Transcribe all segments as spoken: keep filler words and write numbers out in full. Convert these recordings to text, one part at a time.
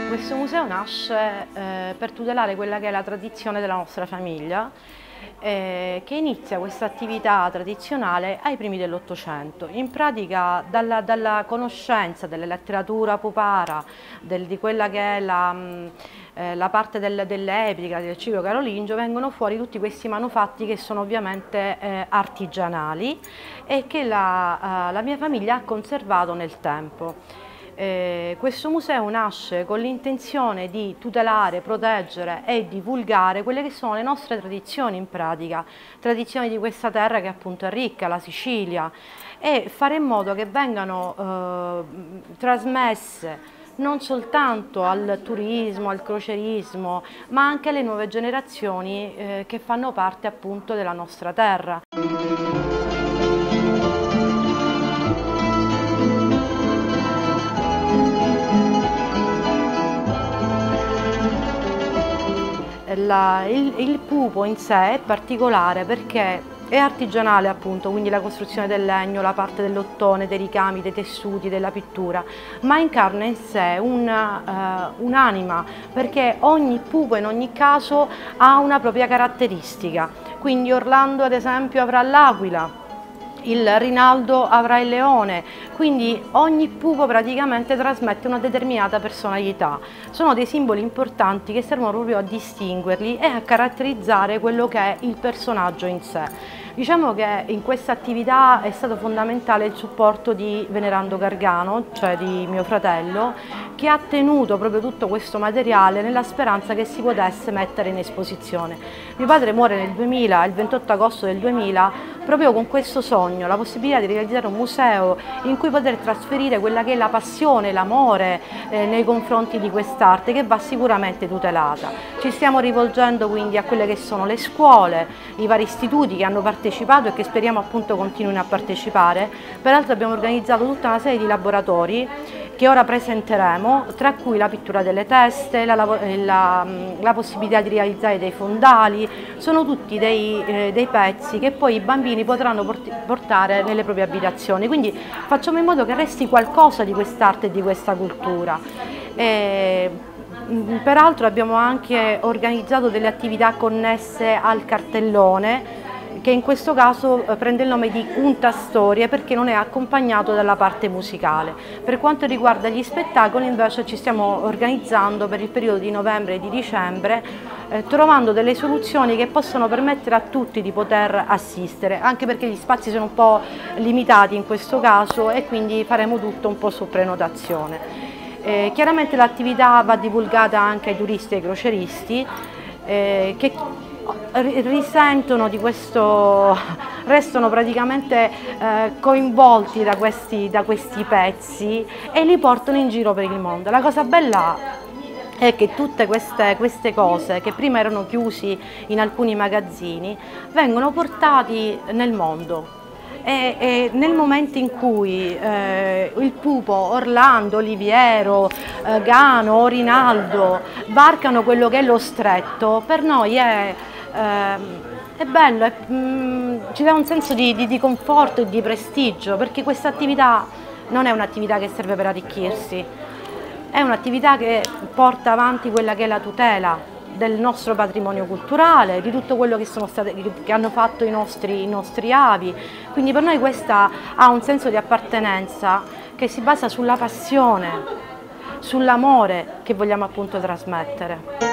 Questo museo nasce eh, per tutelare quella che è la tradizione della nostra famiglia, eh, che inizia questa attività tradizionale ai primi dell'Ottocento. In pratica dalla, dalla conoscenza della letteratura popara, del, di quella che è la, mh, eh, la parte del, dell'epica, del ciclo carolingio, vengono fuori tutti questi manufatti che sono ovviamente eh, artigianali e che la, eh, la mia famiglia ha conservato nel tempo. Eh, questo museo nasce con l'intenzione di tutelare, proteggere e divulgare quelle che sono le nostre tradizioni in pratica, tradizioni di questa terra che appunto è ricca, la Sicilia, e fare in modo che vengano eh, trasmesse non soltanto al turismo, al crocerismo, ma anche alle nuove generazioni eh, che fanno parte appunto della nostra terra. La, il, il pupo in sé è particolare perché è artigianale appunto, quindi la costruzione del legno, la parte dell'ottone, dei ricami, dei tessuti, della pittura, ma incarna in sé un'anima, uh, un perché ogni pupo in ogni caso ha una propria caratteristica, quindi Orlando ad esempio avrà l'aquila, il Rinaldo avrà il leone, quindi ogni pupo praticamente trasmette una determinata personalità. Sono dei simboli importanti che servono proprio a distinguerli e a caratterizzare quello che è il personaggio in sé. Diciamo che in questa attività è stato fondamentale il supporto di Venerando Gargano, cioè di mio fratello, che ha tenuto proprio tutto questo materiale nella speranza che si potesse mettere in esposizione. Mio padre muore nel duemila, il ventotto agosto del duemila, proprio con questo sogno, la possibilità di realizzare un museo in cui poter trasferire quella che è la passione, l'amore eh, nei confronti di quest'arte, che va sicuramente tutelata. Ci stiamo rivolgendo quindi a quelle che sono le scuole, i vari istituti che hanno partecipato e che speriamo appunto continuino a partecipare. Peraltro abbiamo organizzato tutta una serie di laboratori che ora presenteremo, tra cui la pittura delle teste, la, la, la possibilità di realizzare dei fondali. Sono tutti dei, eh, dei pezzi che poi i bambini potranno portare nelle proprie abitazioni, quindi facciamo in modo che resti qualcosa di quest'arte e di questa cultura. E, peraltro abbiamo anche organizzato delle attività connesse al cartellone, che in questo caso prende il nome di Unta Storie perché non è accompagnato dalla parte musicale. Per quanto riguarda gli spettacoli invece ci stiamo organizzando per il periodo di novembre e di dicembre, eh, trovando delle soluzioni che possono permettere a tutti di poter assistere, anche perché gli spazi sono un po' limitati in questo caso e quindi faremo tutto un po' su prenotazione. Eh, chiaramente l'attività va divulgata anche ai turisti e ai croceristi eh, che risentono di questo, restano praticamente eh, coinvolti da questi, da questi pezzi e li portano in giro per il mondo. La cosa bella è che tutte queste, queste cose che prima erano chiusi in alcuni magazzini vengono portati nel mondo. E, e nel momento in cui eh, il pupo, Orlando, Oliviero, eh, Gano, Rinaldo varcano quello che è lo stretto, per noi è, eh, è bello, è, mm, ci dà un senso di, di, di conforto e di prestigio, perché questa attività non è un'attività che serve per arricchirsi, è un'attività che porta avanti quella che è la tutela del nostro patrimonio culturale, di tutto quello che, sono state, che hanno fatto i nostri, i nostri avi. Quindi per noi questa ha un senso di appartenenza che si basa sulla passione, sull'amore che vogliamo appunto trasmettere.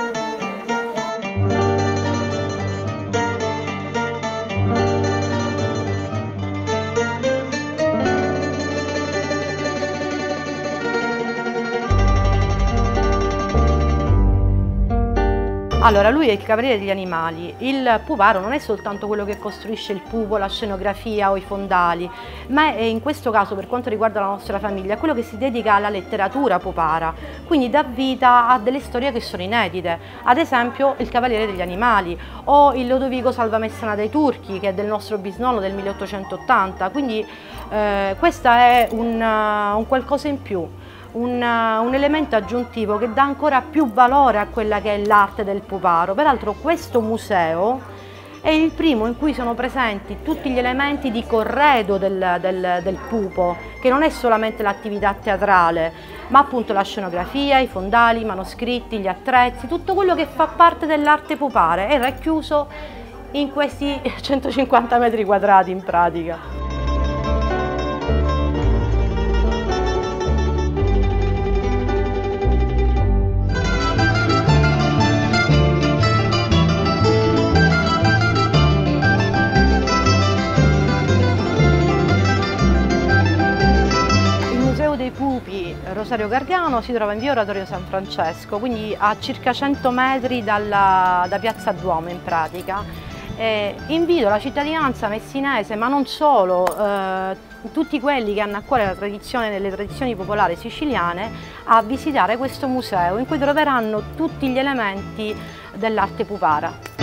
Allora, lui è il cavaliere degli animali. Il puparo non è soltanto quello che costruisce il pupo, la scenografia o i fondali, ma è in questo caso, per quanto riguarda la nostra famiglia, quello che si dedica alla letteratura popara, quindi dà vita a delle storie che sono inedite, ad esempio il cavaliere degli animali o il Lodovico Salvamessana dei Turchi, che è del nostro bisnonno del milleottocentottanta, quindi eh, questa è un, uh, un qualcosa in più. Un, un elemento aggiuntivo che dà ancora più valore a quella che è l'arte del puparo. Peraltro questo museo È il primo in cui sono presenti tutti gli elementi di corredo del, del, del pupo, che non è solamente l'attività teatrale, ma appunto la scenografia, i fondali, i manoscritti, gli attrezzi, tutto quello che fa parte dell'arte pupare è racchiuso in questi centocinquanta metri quadrati in pratica. Dei Pupi Rosario Gargano si trova in via Oratorio San Francesco, quindi a circa cento metri dalla, da Piazza Duomo in pratica. E invito la cittadinanza messinese, ma non solo, eh, tutti quelli che hanno a cuore la tradizione, le tradizioni popolari siciliane, a visitare questo museo in cui troveranno tutti gli elementi dell'arte pupara.